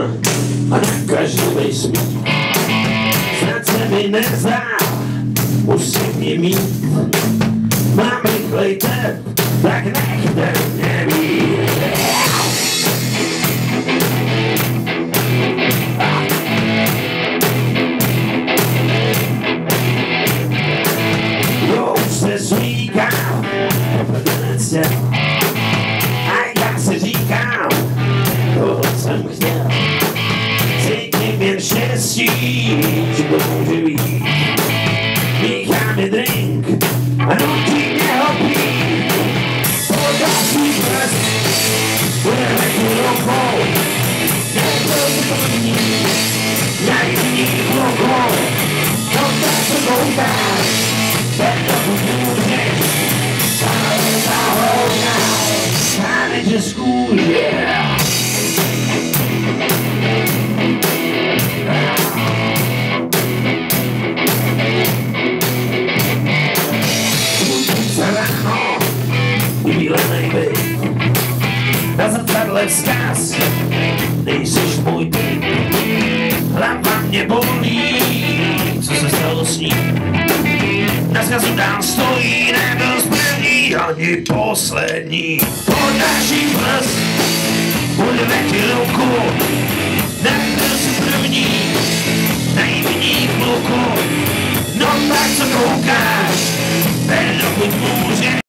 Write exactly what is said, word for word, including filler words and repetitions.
a na každý smích. Snad se mi nezdá, musím mě mít. Mám rychlej tep, tak nechte mě být. Jo, už se zříkám, propadanec těl. A já si říkám, tohle jsem chtěl. Cítím jen štěstí, že to může být. Míchá mi drink a nutí mě ho pít. Podaří prst, bude letu rukou. Nebyl by to první, najmí rukou. No tak se koukáš, ten dokud můžeš. Ale zahoudnáš, máme tě z kůže. Ubílenej byt, na zrcadle vzkaz, nejsiš můj typ. Hlava mě bolí, co se stalo s ním. Na zkazu dál stojí, nebyl z první ani poslední. Podáš jí prst, budeme ti ruku, nebyl jsi první, nejméně v luku. No tak co koukáš, ten dokud může.